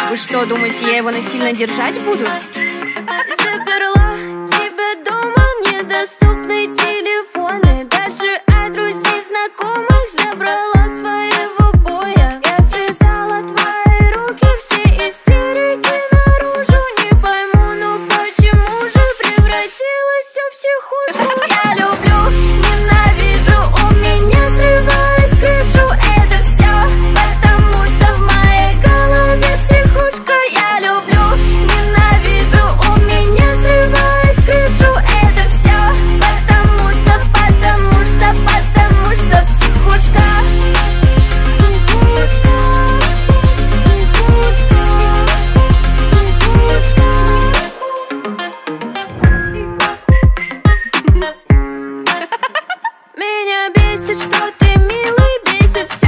Вы что, думаете, я его насильно держать буду? Заперла тебя дома, недоступны телефоны. Дальше от друзей, знакомых забрала своего боя. Я связала твои руки, все истерики наружу. Не пойму, ну почему же превратилось все в психушку? Я люблю, ненавижу, у меня срывает крышу. Это все потому, что в моей голове психушка. Я люблю, ненавижу, у меня срывает крышу. Это все потому, что психушка. Меня бесит, что ты милый, бесит все.